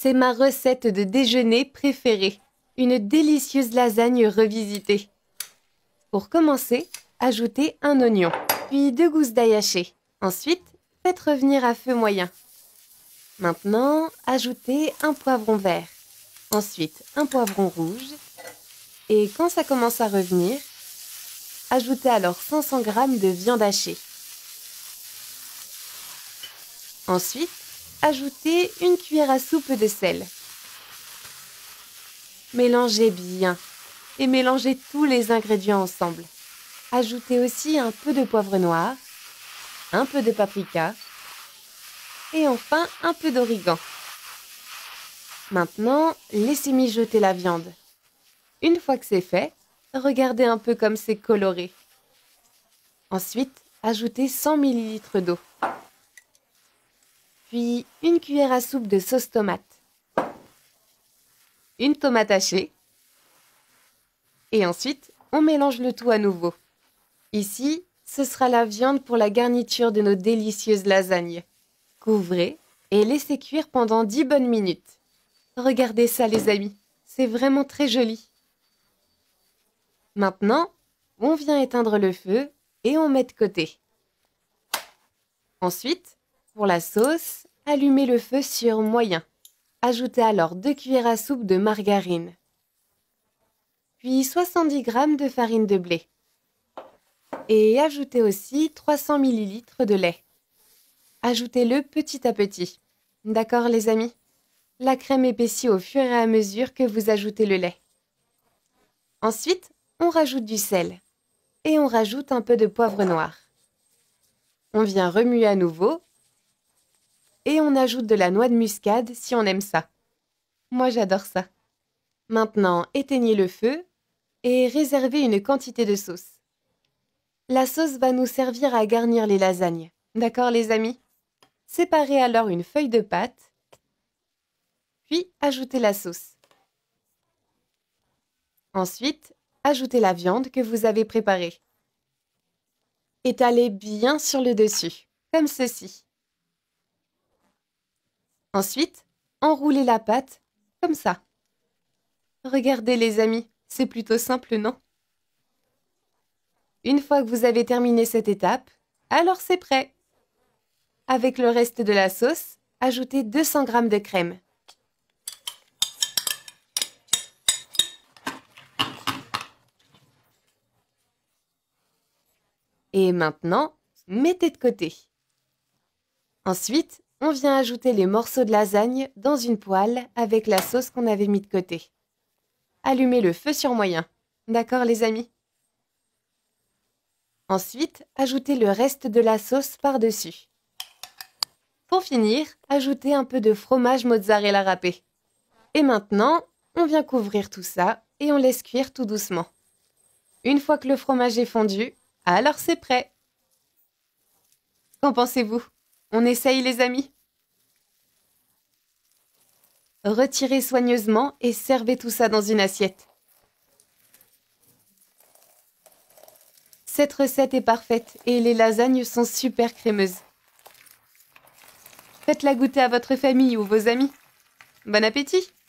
C'est ma recette de déjeuner préférée, une délicieuse lasagne revisitée. Pour commencer, ajoutez un oignon, puis 2 gousses d'ail haché. Ensuite, faites revenir à feu moyen. Maintenant, ajoutez un poivron vert, ensuite un poivron rouge. Et quand ça commence à revenir, ajoutez alors 500 g de viande hachée. Ensuite, ajoutez une cuillère à soupe de sel. Mélangez bien et mélangez tous les ingrédients ensemble. Ajoutez aussi un peu de poivre noir, un peu de paprika et enfin un peu d'origan. Maintenant, laissez mijoter la viande. Une fois que c'est fait, regardez un peu comme c'est coloré. Ensuite, ajoutez 100 ml d'eau. Puis une cuillère à soupe de sauce tomate. Une tomate hachée. Et ensuite, on mélange le tout à nouveau. Ici, ce sera la viande pour la garniture de nos délicieuses lasagnes. Couvrez et laissez cuire pendant 10 bonnes minutes. Regardez ça les amis, c'est vraiment très joli. Maintenant, on vient éteindre le feu et on met de côté. Ensuite, pour la sauce, allumez le feu sur moyen. Ajoutez alors 2 cuillères à soupe de margarine. Puis 70 g de farine de blé. Et ajoutez aussi 300 ml de lait. Ajoutez-le petit à petit. D'accord les amis? La crème épaissit au fur et à mesure que vous ajoutez le lait. Ensuite, on rajoute du sel. Et on rajoute un peu de poivre noir. On vient remuer à nouveau. Et on ajoute de la noix de muscade si on aime ça. Moi j'adore ça. Maintenant, éteignez le feu et réservez une quantité de sauce. La sauce va nous servir à garnir les lasagnes. D'accord les amis? Séparez alors une feuille de pâte, puis ajoutez la sauce. Ensuite, ajoutez la viande que vous avez préparée. Étalez bien sur le dessus, comme ceci. Ensuite, enroulez la pâte, comme ça. Regardez les amis, c'est plutôt simple, non? Une fois que vous avez terminé cette étape, alors c'est prêt. Avec le reste de la sauce, ajoutez 200 g de crème. Et maintenant, mettez de côté. Ensuite, on vient ajouter les morceaux de lasagne dans une poêle avec la sauce qu'on avait mis de côté. Allumez le feu sur moyen. D'accord les amis? Ensuite, ajoutez le reste de la sauce par-dessus. Pour finir, ajoutez un peu de fromage mozzarella râpé. Et maintenant, on vient couvrir tout ça et on laisse cuire tout doucement. Une fois que le fromage est fondu, alors c'est prêt. Qu'en pensez-vous? On essaye les amis? Retirez soigneusement et servez tout ça dans une assiette. Cette recette est parfaite et les lasagnes sont super crémeuses. Faites-la goûter à votre famille ou vos amis. Bon appétit!